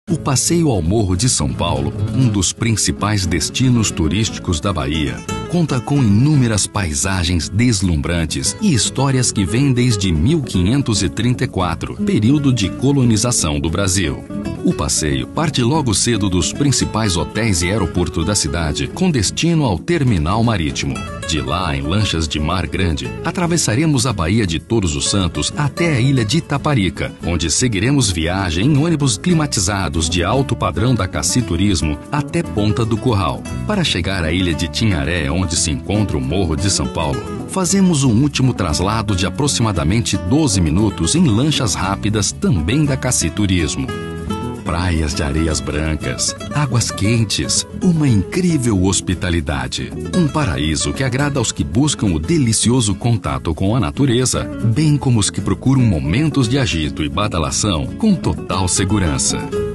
O passeio ao Morro de São Paulo, um dos principais destinos turísticos da Bahia, conta com inúmeras paisagens deslumbrantes e histórias que vêm desde 1534, período de colonização do Brasil. O passeio parte logo cedo dos principais hotéis e aeroportos da cidade, com destino ao terminal marítimo. De lá, em lanchas de mar grande, atravessaremos a Baía de Todos os Santos até a ilha de Itaparica, onde seguiremos viagem em ônibus climatizados de alto padrão da Cassi Turismo até Ponta do Curral. Para chegar à ilha de Tinharé, onde se encontra o Morro de São Paulo, fazemos um último traslado de aproximadamente 12 minutos em lanchas rápidas também da Cassi Turismo. Praias de areias brancas, águas quentes, uma incrível hospitalidade. Um paraíso que agrada aos que buscam o delicioso contato com a natureza, bem como os que procuram momentos de agito e badalação com total segurança.